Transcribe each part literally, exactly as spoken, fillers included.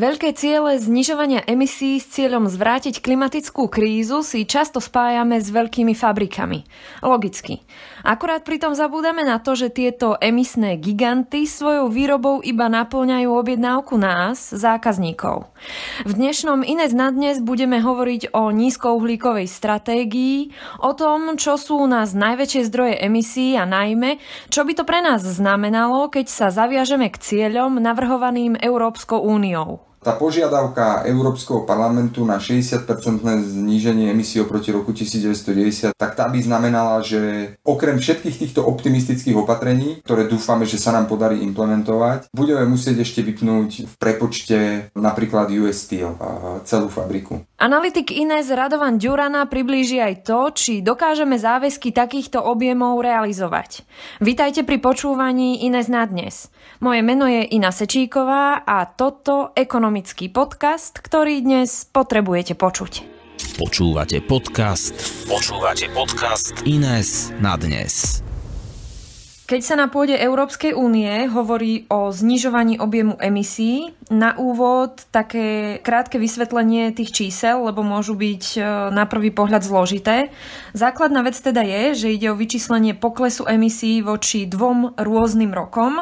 Veľké ciele znižovania emisí s cieľom zvrátiť klimatickú krízu si často spájame s veľkými fabrikami. Logicky. Akurát pritom zabúdame na to, že tieto emisné giganty svojou výrobou iba naplňajú objednávku nás, zákazníkov. V dnešnom Ines na dnes budeme hovoriť o nízkouhlíkovej stratégii, o tom, čo sú u nás najväčšie zdroje emisí a najmä, čo by to pre nás znamenalo, keď sa zaviažeme k cieľom navrhovaným Európskou úniou. Tá požiadavka Európskeho parlamentu na šesťdesiat percent zníženie emisí oproti roku devätnásťstodeväťdesiat, tak tá by znamenala, že okrem všetkých týchto optimistických opatrení, ktoré dúfame, že sa nám podarí implementovať, budeme musieť ešte vypnúť v prepočte napríklad ú es Steel, celú fabriku. Analytik Ines Radovan Ďurana priblíži aj to, či dokážeme záväzky takýchto objemov realizovať. Vitajte pri počúvaní Ines na dnes. Moje meno je Ina Sečíková a toto ekonomický podcast, ktorý dnes potrebujete počuť. Počúvate podcast. Počúvate podcast Ines na dnes. Keď sa na pôde Európskej únie hovorí o znižovaní objemu emisí, na úvod také krátke vysvetlenie tých čísel, lebo môžu byť na prvý pohľad zložité. Základná vec teda je, že ide o vyčíslenie poklesu emisí voči dvom rôznym rokom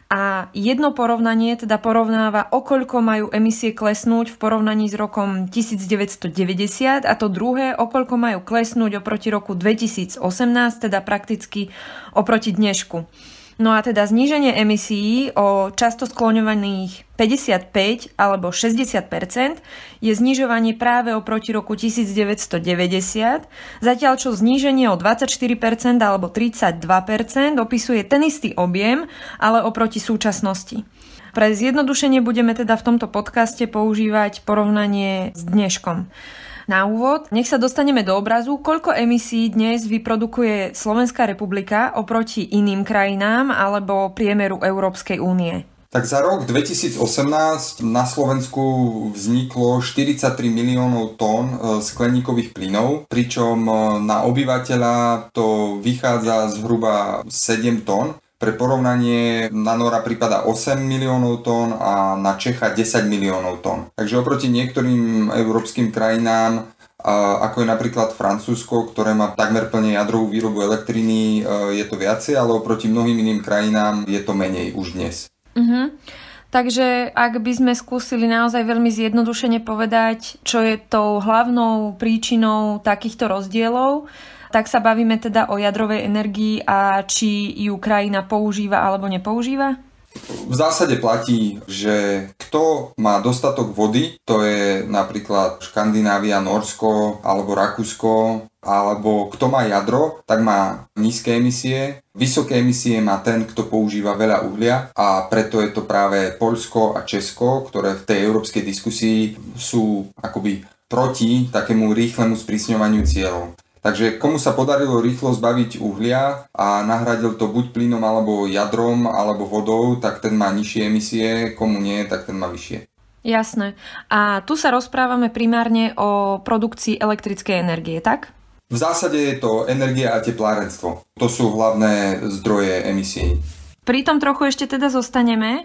a jedno porovnanie teda porovnáva, o koľko majú emisie klesnúť v porovnaní s rokom devätnásťstodeväťdesiat a to druhé, o koľko majú klesnúť oproti roku dvetisícosemnásť, teda prakticky oproti dnešku. No a teda zníženie emisií o často skloňovaných päťdesiatpäť alebo šesťdesiat percent je znižovanie práve oproti roku devätnásťstodeväťdesiat, zatiaľ čo zníženie o dvadsaťštyri percent alebo tridsaťdva percent opisuje ten istý objem, ale oproti súčasnosti. Pre zjednodušenie budeme teda v tomto podcaste používať porovnanie s dneškom. Na úvod, nech sa dostaneme do obrazu, koľko emisí dnes vyprodukuje Slovenská republika oproti iným krajinám alebo priemeru Európskej únie. Tak za rok dvetisícosemnásť na Slovensku vzniklo štyridsaťtri miliónov tón skleníkových plynov, pričom na obyvateľa to vychádza zhruba sedem tón. Pre porovnanie na Nora prípada osem miliónov tón a na Čecha desať miliónov tón. Takže oproti niektorým európskym krajinám, ako je napríklad Francúzsko, ktoré má takmer plne jadrovú výrobu elektriny, je to viacej, ale oproti mnohým iným krajinám je to menej už dnes. Uh-huh. Takže ak by sme skúsili naozaj veľmi zjednodušene povedať, čo je tou hlavnou príčinou takýchto rozdielov, tak sa bavíme teda o jadrovej energii a či ju krajina používa alebo nepoužíva? V zásade platí, že kto má dostatok vody, to je napríklad Škandinávia, Nórsko alebo Rakúsko, alebo kto má jadro, tak má nízke emisie. Vysoké emisie má ten, kto používa veľa uhlia a preto je to práve Poľsko a Česko, ktoré v tej európskej diskusii sú akoby proti takému rýchlemu sprísňovaniu cieľov. Takže komu sa podarilo rýchlo zbaviť uhlia a nahradil to buď plynom alebo jadrom alebo vodou, tak ten má nižšie emisie, komu nie, tak ten má vyššie. Jasné. A tu sa rozprávame primárne o produkcii elektrickej energie, tak? V zásade je to energia a teplárenstvo. To sú hlavné zdroje emisí. Pri tom trochu ešte teda zostaneme.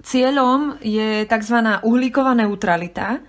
Cieľom je tzv. Uhlíková neutralita.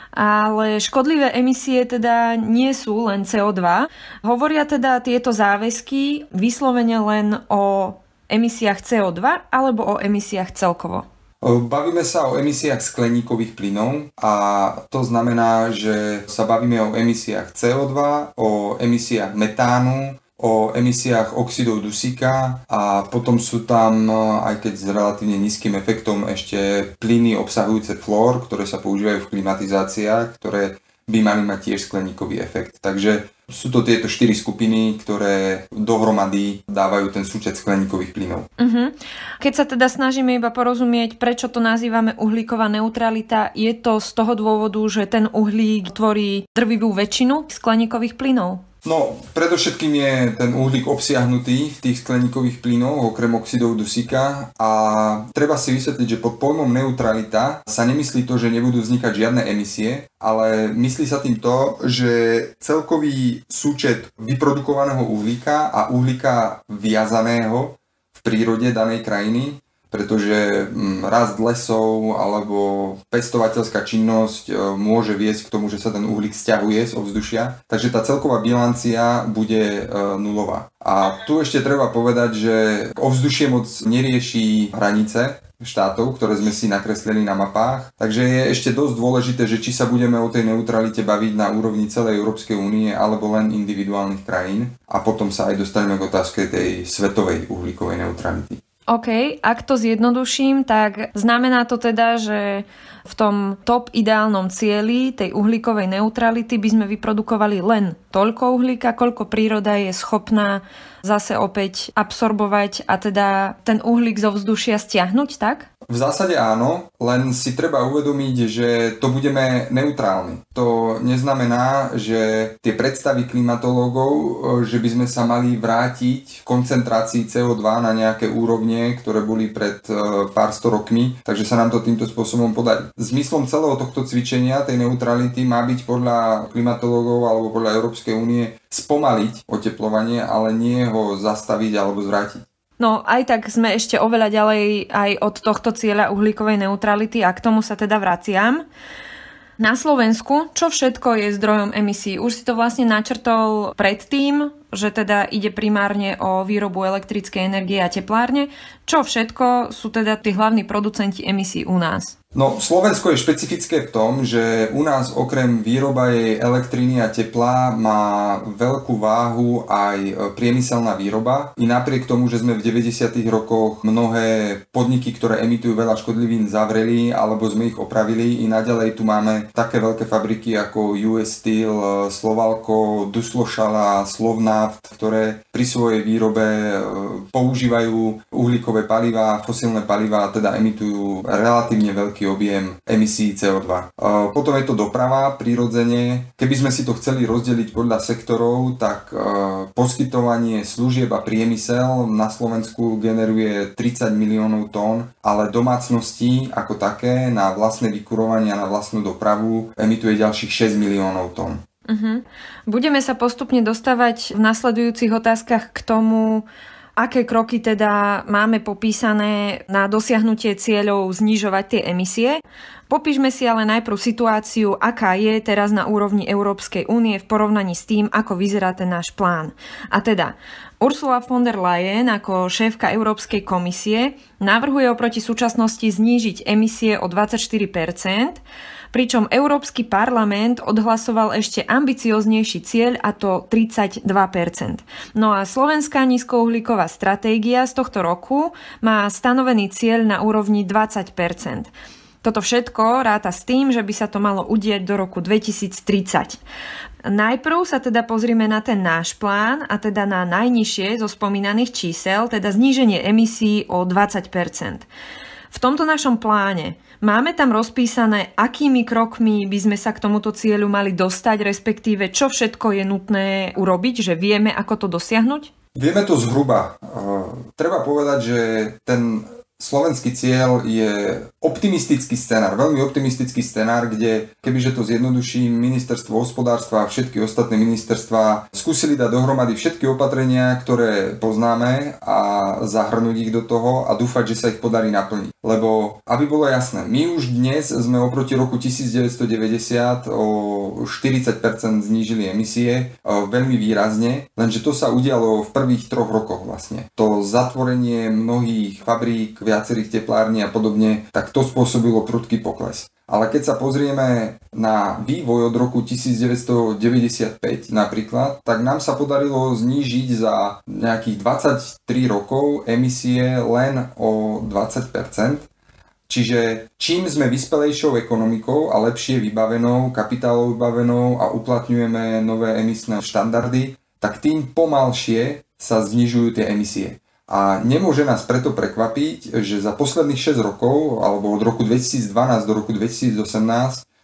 Ale škodlivé emisie teda nie sú len cé o dva. Hovoria teda tieto záväzky vyslovene len o emisiách cé o dva alebo o emisiách celkovo? Bavíme sa o emisiách skleníkových plynov a to znamená, že sa bavíme o emisiách cé o dva, o emisiách metánu, o emisiách oxidov dusíka a potom sú tam, aj keď s relatívne nízkym efektom, ešte plyny obsahujúce flór, ktoré sa používajú v klimatizáciách, ktoré by mali mať tiež skleníkový efekt. Takže sú to tieto štyri skupiny, ktoré dohromady dávajú ten súčet skleníkových plynov. Uh-huh. Keď sa teda snažíme iba porozumieť, prečo to nazývame uhlíková neutralita, je to z toho dôvodu, že ten uhlík tvorí drvivú väčšinu skleníkových plynov? No, predovšetkým je ten uhlík obsiahnutý v tých skleníkových plynoch, okrem oxidov dusíka a treba si vysvetliť, že pod pojmom neutralita sa nemyslí to, že nebudú vznikať žiadne emisie, ale myslí sa tým to, že celkový súčet vyprodukovaného uhlíka a uhlíka viazaného v prírode danej krajiny pretože rast lesov alebo pestovateľská činnosť môže viesť k tomu, že sa ten uhlík sťahuje z ovzdušia. Takže tá celková bilancia bude nulová. A tu ešte treba povedať, že ovzdušie moc nerieši hranice štátov, ktoré sme si nakreslili na mapách. Takže je ešte dosť dôležité, že či sa budeme o tej neutralite baviť na úrovni celej Európskej únie alebo len individuálnych krajín. A potom sa aj dostaneme k otázke tej svetovej uhlíkovej neutrality. OK, ak to zjednoduším, tak znamená to teda, že v tom top ideálnom cieli tej uhlíkovej neutrality by sme vyprodukovali len toľko uhlíka, koľko príroda je schopná zase opäť absorbovať a teda ten uhlík zo vzdušia stiahnuť, tak? V zásade áno, len si treba uvedomiť, že to budeme neutrálni. To neznamená, že tie predstavy klimatológov, že by sme sa mali vrátiť v koncentrácii cé ó dva na nejaké úrovne, ktoré boli pred pár sto rokmi, takže sa nám to týmto spôsobom podarí. Zmyslom celého tohto cvičenia, tej neutrality, má byť podľa klimatológov alebo podľa Európskej únie spomaliť oteplovanie, ale nie ho zastaviť alebo zvrátiť. No aj tak sme ešte oveľa ďalej aj od tohto cieľa uhlíkovej neutrality a k tomu sa teda vraciam. Na Slovensku, čo všetko je zdrojom emisí? Už si to vlastne načrtol predtým, že teda ide primárne o výrobu elektrickej energie a teplárne. Čo všetko sú teda tí hlavní producenti emisí u nás? No, Slovensko je špecifické v tom, že u nás okrem výroby elektriny a tepla má veľkú váhu aj priemyselná výroba. I napriek tomu, že sme v deväťdesiatych rokoch mnohé podniky, ktoré emitujú veľa škodlivín, zavreli alebo sme ich opravili, i naďalej tu máme také veľké fabriky ako ú es Steel, Slovalco, Duslošala, Slovnaft, ktoré pri svojej výrobe používajú uhlíkové palivá, fosílne palivá, teda emitujú relatívne veľký objem emisí cé ó dva. Potom je to doprava, prirodzene. Keby sme si to chceli rozdeliť podľa sektorov, tak poskytovanie služieb a priemysel na Slovensku generuje tridsať miliónov tón, ale domácnosti ako také na vlastné vykurovanie a na vlastnú dopravu emituje ďalších šesť miliónov tón. Uh-huh. Budeme sa postupne dostávať v nasledujúcich otázkach k tomu, aké kroky teda máme popísané na dosiahnutie cieľov znižovať tie emisie. Popíšme si ale najprv situáciu, aká je teraz na úrovni Európskej únie v porovnaní s tým, ako vyzerá ten náš plán. A teda Ursula von der Leyen ako šéfka Európskej komisie navrhuje oproti súčasnosti znížiť emisie o dvadsaťštyri percent, pričom Európsky parlament odhlasoval ešte ambicioznejší cieľ, a to tridsaťdva percent. No a slovenská nízkouhlíková stratégia z tohto roku má stanovený cieľ na úrovni dvadsať percent. Toto všetko ráta s tým, že by sa to malo udieť do roku dvetisíctridsať. Najprv sa teda pozrieme na ten náš plán, a teda na najnižšie zo spomínaných čísel, teda zníženie emisí o dvadsať percent. V tomto našom pláne máme tam rozpísané, akými krokmi by sme sa k tomuto cieľu mali dostať, respektíve čo všetko je nutné urobiť, že vieme, ako to dosiahnuť? Vieme to zhruba. Uh, treba povedať, že ten slovenský cieľ je optimistický scenár, veľmi optimistický scenár, kde, kebyže to zjednoduším, ministerstvo hospodárstva a všetky ostatné ministerstvá skúsili dať dohromady všetky opatrenia, ktoré poznáme, a zahrnúť ich do toho a dúfať, že sa ich podarí naplniť. Lebo, aby bolo jasné, my už dnes sme oproti roku devätnásťstodeväťdesiat o štyridsať percent znížili emisie, veľmi výrazne, lenže to sa udialo v prvých troch rokoch vlastne. To zatvorenie mnohých fabrík, viacerých teplární a podobne, tak to spôsobilo prudký pokles. Ale keď sa pozrieme na vývoj od roku devätnásťstodeväťdesiatpäť napríklad, tak nám sa podarilo znížiť za nejakých dvadsaťtri rokov emisie len o dvadsať percent. Čiže čím sme vyspelejšou ekonomikou a lepšie vybavenou, kapitálov vybavenou a uplatňujeme nové emisné štandardy, tak tým pomalšie sa znižujú tie emisie. A nemôže nás preto prekvapiť, že za posledných šesť rokov, alebo od roku dvetisícdvanásť do roku dvetisícosemnásť,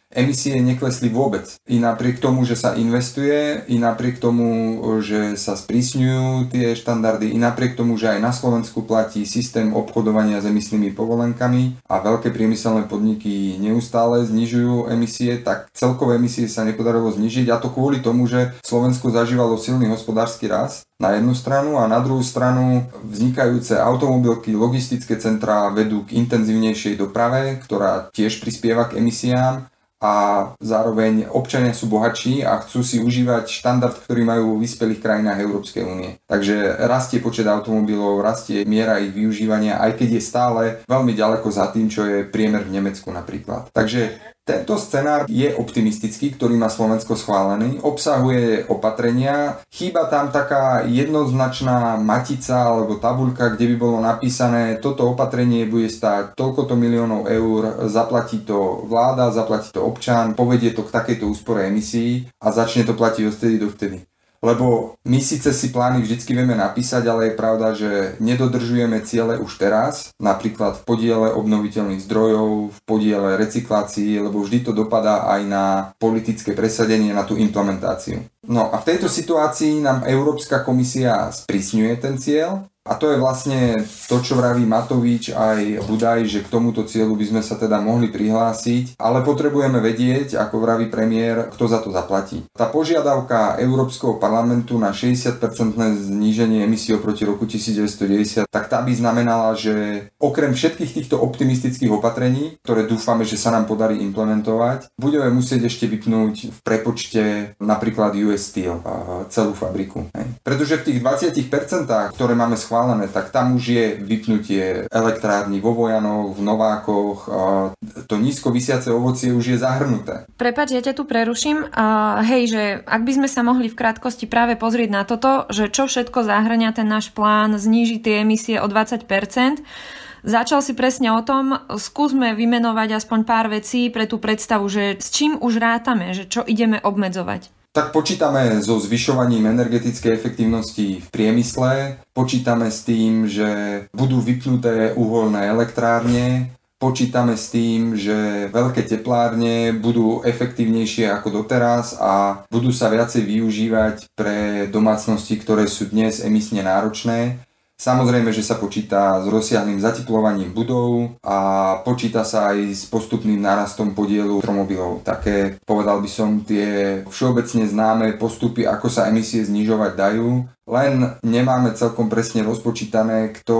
emisie neklesli vôbec. I napriek tomu, že sa investuje, i napriek tomu, že sa sprísňujú tie štandardy, i napriek tomu, že aj na Slovensku platí systém obchodovania s emisnými povolenkami a veľké priemyselné podniky neustále znižujú emisie, tak celkové emisie sa nepodarilo znižiť, a to kvôli tomu, že Slovensko zažívalo silný hospodársky rast na jednu stranu a na druhú stranu vznikajúce automobilky, logistické centrá vedú k intenzívnejšej doprave, ktorá tiež prispieva k emisiám, a zároveň občania sú bohatší a chcú si užívať štandard, ktorý majú v vyspelých krajinách Európskej únie. Takže rastie počet automobilov, rastie miera ich využívania, aj keď je stále veľmi ďaleko za tým, čo je priemer v Nemecku napríklad. Takže tento scenár je optimistický, ktorý má Slovensko schválený, obsahuje opatrenia, chýba tam taká jednoznačná matica alebo tabuľka, kde by bolo napísané, toto opatrenie bude stáť toľkoto miliónov eur, zaplatí to vláda, zaplatí to občan, povedie to k takejto úspore emisí a začne to platiť odtedy do vtedy. Lebo my síce si plány vždycky vieme napísať, ale je pravda, že nedodržujeme ciele už teraz, napríklad v podiele obnoviteľných zdrojov, v podiele recyklácií, lebo vždy to dopadá aj na politické presadenie, na tú implementáciu. No a v tejto situácii nám Európska komisia sprísňuje ten cieľ. A to je vlastne to, čo vraví Matovič aj Budaj, že k tomuto cieľu by sme sa teda mohli prihlásiť, ale potrebujeme vedieť, ako vraví premiér, kto za to zaplatí. Tá požiadavka Európskeho parlamentu na šesťdesiat percent zníženie emisí oproti roku devätnásťstodeväťdesiat, tak tá by znamenala, že okrem všetkých týchto optimistických opatrení, ktoré dúfame, že sa nám podarí implementovať, budeme musieť ešte vypnúť v prepočte napríklad ú es Steel, celú fabriku. Pretože v tých dvadsať percent, ktoré máme schválené, tak tam už je vypnutie elektrární vo Vojanoch, v Novákoch, a to nízko visiace ovocie už je zahrnuté. Prepáč, ja ťa tu preruším. Uh, hej, že ak by sme sa mohli v krátkosti práve pozrieť na toto, že čo všetko zahŕňa ten náš plán znížiť tie emisie o dvadsať percent, začal si presne o tom, skúsme vymenovať aspoň pár vecí pre tú predstavu, že s čím už rátame, že čo ideme obmedzovať. Tak počítame so zvyšovaním energetickej efektívnosti v priemysle, počítame s tým, že budú vypnuté uholné elektrárne, počítame s tým, že veľké teplárne budú efektívnejšie ako doteraz a budú sa viacej využívať pre domácnosti, ktoré sú dnes emisne náročné. Samozrejme, že sa počíta s rozsiahlym zateplovaním budov a počíta sa aj s postupným nárastom podielu elektromobilov. Také, povedal by som, tie všeobecne známe postupy, ako sa emisie znižovať dajú, len nemáme celkom presne rozpočítané, kto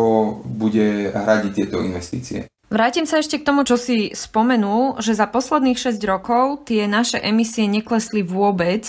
bude hradiť tieto investície. Vrátim sa ešte k tomu, čo si spomenul, že za posledných šesť rokov tie naše emisie neklesli vôbec.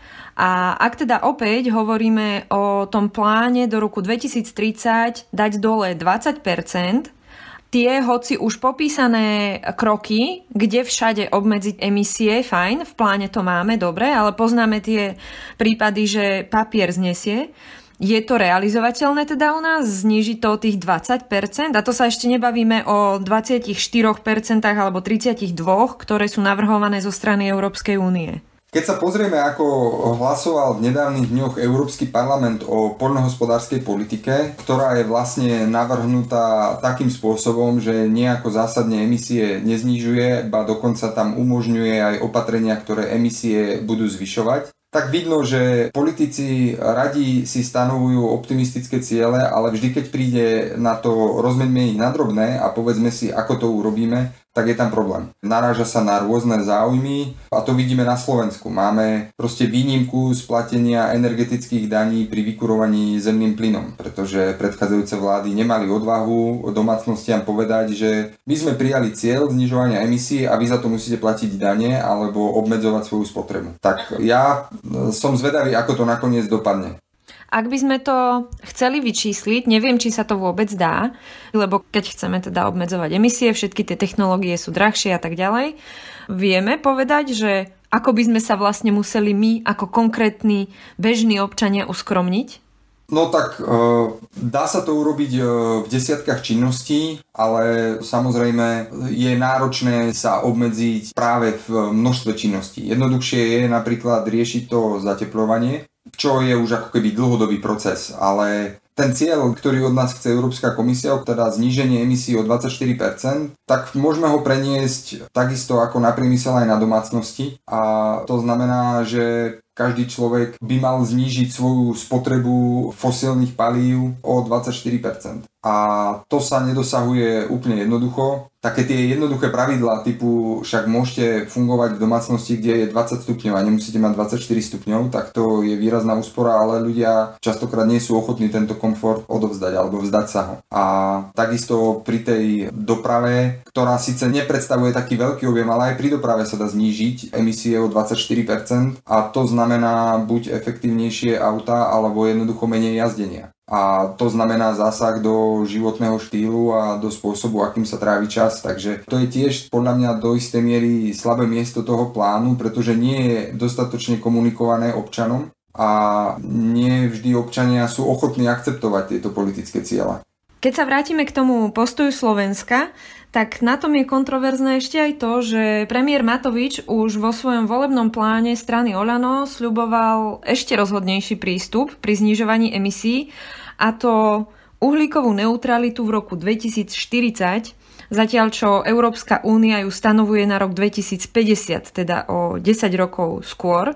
A ak teda opäť hovoríme o tom pláne do roku dvetisíctridsať dať dole dvadsať percent, tie hoci už popísané kroky, kde všade obmedziť emisie, fajn, v pláne to máme, dobre, ale poznáme tie prípady, že papier znesie. Je to realizovateľné teda u nás znížiť to o tých dvadsať percent? A to sa ešte nebavíme o dvadsaťštyri percent alebo tridsaťdva percent, ktoré sú navrhované zo strany Európskej únie. Keď sa pozrieme, ako hlasoval v nedávnych dňoch Európsky parlament o poľnohospodárskej politike, ktorá je vlastne navrhnutá takým spôsobom, že nejako zásadne emisie neznižuje, ba dokonca tam umožňuje aj opatrenia, ktoré emisie budú zvyšovať, tak vidno, že politici radi si stanovujú optimistické ciele, ale vždy, keď príde na to, rozmeňme ich na drobné a povedzme si, ako to urobíme, tak je tam problém. Naráža sa na rôzne záujmy a to vidíme na Slovensku. Máme proste výnimku splatenia energetických daní pri vykurovaní zemným plynom, pretože predchádzajúce vlády nemali odvahu domácnostiam povedať, že my sme prijali cieľ znižovania emisí a vy za to musíte platiť dane alebo obmedzovať svoju spotrebu. Tak ja som zvedavý, ako to nakoniec dopadne. Ak by sme to chceli vyčísliť, neviem, či sa to vôbec dá, lebo keď chceme teda obmedzovať emisie, všetky tie technológie sú drahšie a tak ďalej, vieme povedať, že ako by sme sa vlastne museli my ako konkrétni bežní občania uskromniť? No tak e, dá sa to urobiť e, v desiatkách činností, ale samozrejme je náročné sa obmedziť práve v množstve činností. Jednoduchšie je napríklad riešiť to zateplovanie, čo je už ako keby dlhodobý proces, ale ten cieľ, ktorý od nás chce Európska komisia, teda zníženie emisí o dvadsaťštyri percent, tak môžeme ho preniesť takisto ako na priemysel aj na domácnosti. A to znamená, že každý človek by mal znížiť svoju spotrebu fosílnych palív o dvadsaťštyri percent. A to sa nedosahuje úplne jednoducho. Také tie jednoduché pravidlá typu však môžete fungovať v domácnosti, kde je dvadsať stupňov a nemusíte mať dvadsaťštyri stupňov, tak to je výrazná úspora, ale ľudia častokrát nie sú ochotní tento komfort odovzdať alebo vzdať sa ho. A takisto pri tej doprave, ktorá síce nepredstavuje taký veľký objem, ale aj pri doprave sa dá znížiť emisie o dvadsaťštyri percent a to znamená buď efektívnejšie auta alebo jednoducho menej jazdenia. A to znamená zásah do životného štýlu a do spôsobu, akým sa trávi čas. Takže to je tiež podľa mňa do istej miery slabé miesto toho plánu, pretože nie je dostatočne komunikované občanom a nie vždy občania sú ochotní akceptovať tieto politické ciele. Keď sa vrátime k tomu postoju Slovenska, tak na tom je kontroverzné ešte aj to, že premiér Matovič už vo svojom volebnom pláne strany Oľano sľuboval ešte rozhodnejší prístup pri znižovaní emisí, a to uhlíkovú neutralitu v roku dvetisícštyridsať, zatiaľ čo Európska únia ju stanovuje na rok dvetisícpäťdesiat, teda o desať rokov skôr.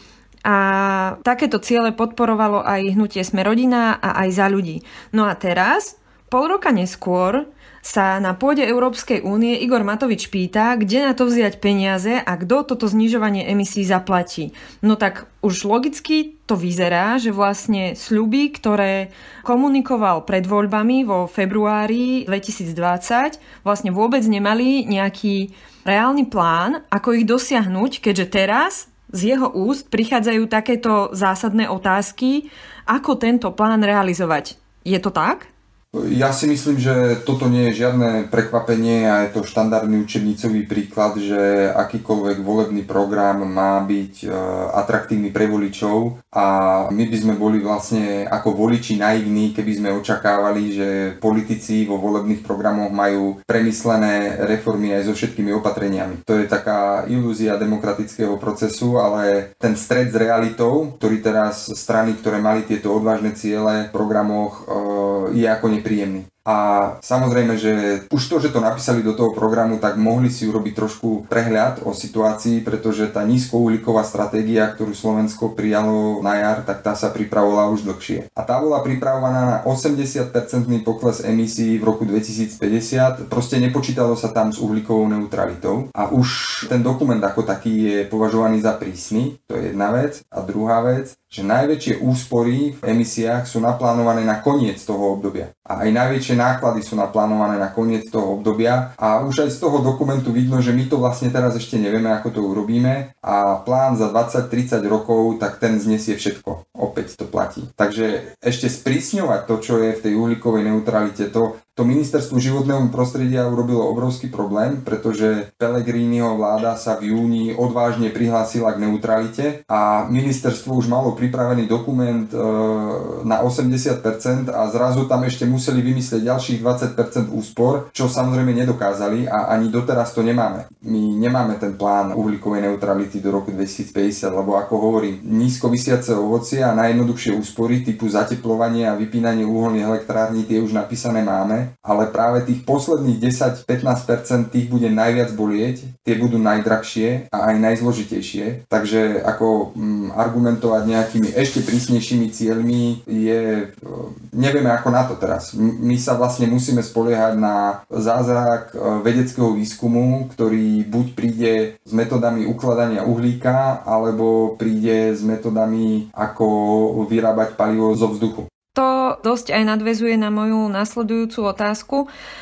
A takéto ciele podporovalo aj hnutie Sme rodina a aj Za ľudí. No a teraz, pol roka neskôr, sa na pôde Európskej únie Igor Matovič pýta, kde na to vziať peniaze a kto toto znižovanie emisí zaplatí. No tak už logicky to vyzerá, že vlastne sľuby, ktoré komunikoval pred voľbami vo februári dvetisícdvadsať, vlastne vôbec nemali nejaký reálny plán, ako ich dosiahnuť, keďže teraz z jeho úst prichádzajú takéto zásadné otázky, ako tento plán realizovať. Je to tak? Ja si myslím, že toto nie je žiadne prekvapenie a je to štandardný učebnicový príklad, že akýkoľvek volebný program má byť atraktívny pre voličov a my by sme boli vlastne ako voliči naivní, keby sme očakávali, že politici vo volebných programoch majú premyslené reformy aj so všetkými opatreniami. To je taká ilúzia demokratického procesu, ale ten stret s realitou, ktorý teraz strany, ktoré mali tieto odvážne ciele v programoch, je ako nepríjemný. A samozrejme, že už to, že to napísali do toho programu, tak mohli si urobiť trošku prehľad o situácii, pretože tá nízkouhlíková stratégia, ktorú Slovensko prijalo na jar, tak tá sa pripravovala už dlhšie. A tá bola pripravovaná na osemdesiat percent pokles emisí v roku dvetisícpäťdesiat. Proste nepočítalo sa tam s uhlíkovou neutralitou. A už ten dokument ako taký je považovaný za prísny. To je jedna vec. A druhá vec, že najväčšie úspory v emisiách sú naplánované na koniec toho obdobia. A aj najväčšie náklady sú naplánované na koniec toho obdobia. A už aj z toho dokumentu vidno, že my to vlastne teraz ešte nevieme, ako to urobíme. A plán za dvadsať tridsať rokov, tak ten znesie všetko. Opäť to platí. Takže ešte sprísňovať to, čo je v tej uhlíkovej neutralite, to To ministerstvo životného prostredia urobilo obrovský problém, pretože Pellegriniho vláda sa v júni odvážne prihlásila k neutralite a ministerstvo už malo pripravený dokument e, na osemdesiat percent a zrazu tam ešte museli vymyslieť ďalších dvadsať percent úspor, čo samozrejme nedokázali a ani doteraz to nemáme. My nemáme ten plán uhlíkovej neutrality do roku dvetisícpäťdesiat, lebo ako hovorím, nízko visiace ovocie a najjednoduchšie úspory typu zateplovanie a vypínanie uholných elektrární, tie už napísané máme. Ale práve tých posledných desať až pätnásť percent tých bude najviac bolieť, tie budú najdrahšie a aj najzložitejšie. Takže ako mm, argumentovať nejakými ešte prísnejšími cieľmi je, nevieme ako na to teraz. My sa vlastne musíme spoliehať na zázrak vedeckého výskumu, ktorý buď príde s metodami ukladania uhlíka, alebo príde s metodami ako vyrábať palivo zo vzduchu. To dosť aj nadväzuje na moju nasledujúcu otázku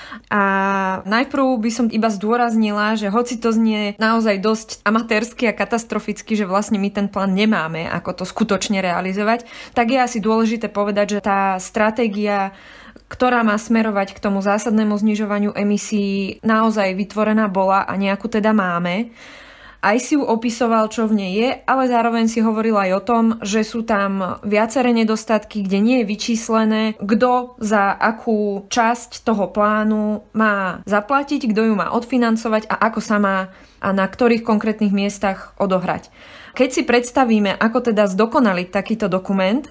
a najprv by som iba zdôraznila, že hoci to znie naozaj dosť amatérsky a katastroficky, že vlastne my ten plán nemáme, ako to skutočne realizovať, tak je asi dôležité povedať, že tá stratégia, ktorá má smerovať k tomu zásadnému znižovaniu emisí, naozaj vytvorená bola a nejakú teda máme. Aj si ju opisoval, čo v nej je, ale zároveň si hovoril aj o tom, že sú tam viaceré nedostatky, kde nie je vyčíslené, kto za akú časť toho plánu má zaplatiť, kto ju má odfinancovať a ako sa má a na ktorých konkrétnych miestach odohrať. Keď si predstavíme, ako teda zdokonaliť takýto dokument,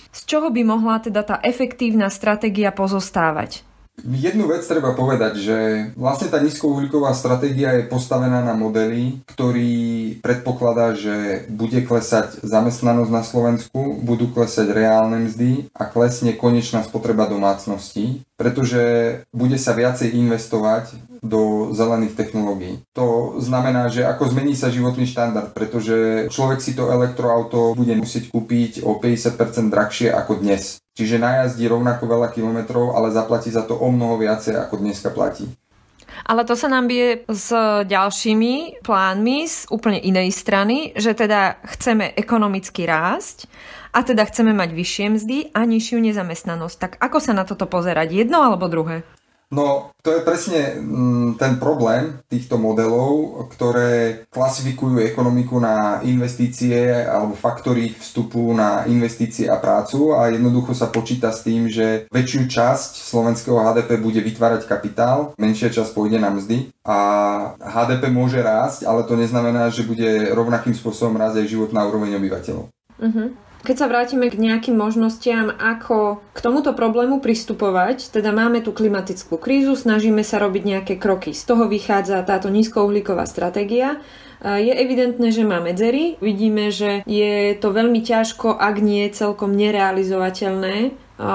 Z čoho by mohla teda tá efektívna stratégia pozostávať? Jednu vec treba povedať, že vlastne tá nízkouhlíková stratégia je postavená na modeli, ktorý predpokladá, že bude klesať zamestnanosť na Slovensku, budú klesať reálne mzdy a klesne konečná spotreba domácností, pretože bude sa viacej investovať do zelených technológií. To znamená, že ako zmení sa životný štandard, pretože človek si to elektroauto bude musieť kúpiť o päťdesiat percent drahšie ako dnes. Čiže najazdí rovnako veľa kilometrov, ale zaplatí za to o mnoho viacej ako dneska platí. Ale to sa nám bije s ďalšími plánmi z úplne inej strany, že teda chceme ekonomicky rásť a teda chceme mať vyššie mzdy a nižšiu nezamestnanosť. Tak ako sa na toto pozerať? Jedno alebo druhé? No, to je presne ten problém týchto modelov, ktoré klasifikujú ekonomiku na investície alebo faktory vstupu na investície a prácu a jednoducho sa počíta s tým, že väčšiu časť slovenského há dé pé bude vytvárať kapitál, menšia časť pôjde na mzdy a há dé pé môže rásť, ale to neznamená, že bude rovnakým spôsobom rásť aj životná úroveň obyvateľov. Uh-huh. Keď sa vrátime k nejakým možnostiam, ako k tomuto problému pristupovať, teda máme tu klimatickú krízu, snažíme sa robiť nejaké kroky. Z toho vychádza táto nízkouhlíková stratégia. Je evidentné, že má medzery. Vidíme, že je to veľmi ťažko, ak nie celkom nerealizovateľné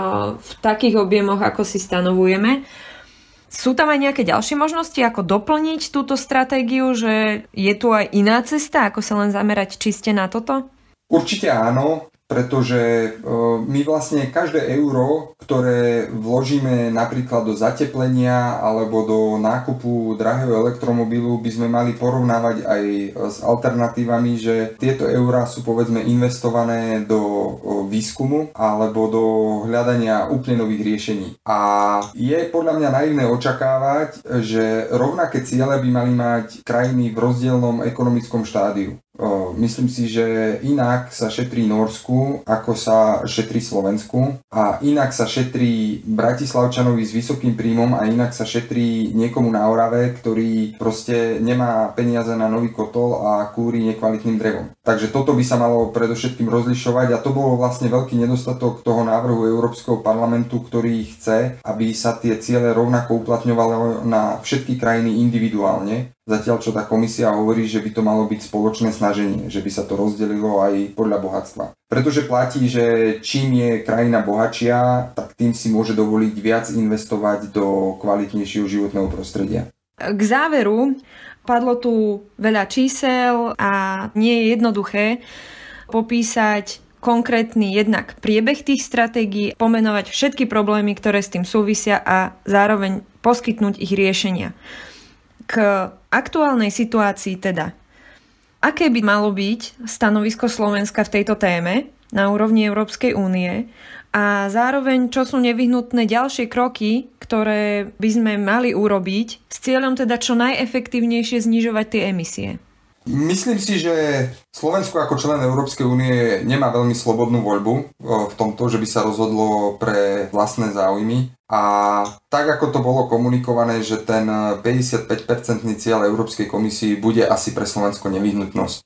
v takých objemoch, ako si stanovujeme. Sú tam aj nejaké ďalšie možnosti, ako doplniť túto stratégiu, že je tu aj iná cesta, ako sa len zamerať čiste na toto? Určite áno, pretože my vlastne každé euro, ktoré vložíme napríklad do zateplenia alebo do nákupu drahého elektromobilu, by sme mali porovnávať aj s alternatívami, že tieto eurá sú povedzme investované do výskumu alebo do hľadania úplne nových riešení. A je podľa mňa naivné očakávať, že rovnaké ciele by mali mať krajiny v rozdielnom ekonomickom štádiu. O, myslím si, že inak sa šetrí Norsku, ako sa šetrí Slovensku a inak sa šetrí Bratislavčanovi s vysokým príjmom a inak sa šetrí niekomu na Orave, ktorý proste nemá peniaze na nový kotol a kúri nekvalitným drevom. Takže toto by sa malo predovšetkým rozlišovať a to bolo vlastne veľký nedostatok toho návrhu Európskeho parlamentu, ktorý chce, aby sa tie ciele rovnako uplatňovalo na všetky krajiny individuálne. Zatiaľ, čo tá komisia hovorí, že by to malo byť spoločné snaženie, že by sa to rozdelilo aj podľa bohatstva. Pretože platí, že čím je krajina bohatšia, tak tým si môže dovoliť viac investovať do kvalitnejšieho životného prostredia. K záveru padlo tu veľa čísel a nie je jednoduché popísať konkrétny jednak priebeh tých stratégií, pomenovať všetky problémy, ktoré s tým súvisia a zároveň poskytnúť ich riešenia. K aktuálnej situácii teda, aké by malo byť stanovisko Slovenska v tejto téme na úrovni Európskej únie a zároveň čo sú nevyhnutné ďalšie kroky, ktoré by sme mali urobiť s cieľom teda čo najefektívnejšie znižovať tie emisie? Myslím si, že Slovensko ako člen Európskej únie nemá veľmi slobodnú voľbu v tomto, že by sa rozhodlo pre vlastné záujmy. A tak, ako to bolo komunikované, že ten päťdesiatpäť percentný cieľ Európskej komisii bude asi pre Slovensko nevyhnutnosť.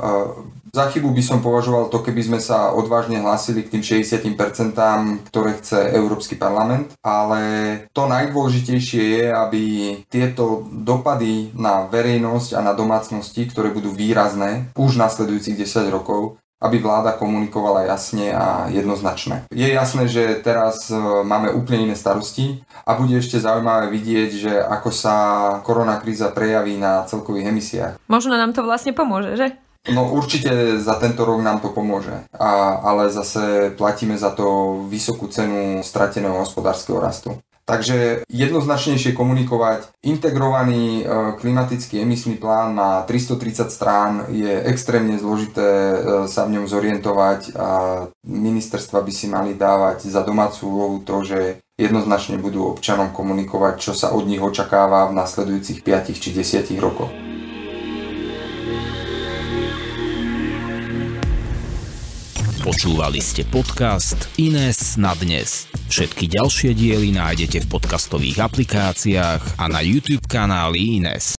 Za chybu by som považoval to, keby sme sa odvážne hlásili k tým šesťdesiat percent, ktoré chce Európsky parlament, ale to najdôležitejšie je, aby tieto dopady na verejnosť a na domácnosti, ktoré budú výrazné už nasledujúcich desať rokov, aby vláda komunikovala jasne a jednoznačne. Je jasné, že teraz máme úplne iné starosti a bude ešte zaujímavé vidieť, že ako sa koronakríza prejaví na celkových emisiách. Možno nám to vlastne pomôže, že? No určite za tento rok nám to pomôže, a, ale zase platíme za to vysokú cenu strateného hospodárskeho rastu. Takže jednoznačnejšie komunikovať. Integrovaný e, klimatický emisný plán na tristotridsať strán je extrémne zložité e, sa v ňom zorientovať a ministerstva by si mali dávať za domácu úlohu to, že jednoznačne budú občanom komunikovať, čo sa od nich očakáva v nasledujúcich piatich či desiatich rokoch. Počúvali ste podcast Ines na dnes. Všetky ďalšie diely nájdete v podcastových aplikáciách a na YouTube kanáli Ines.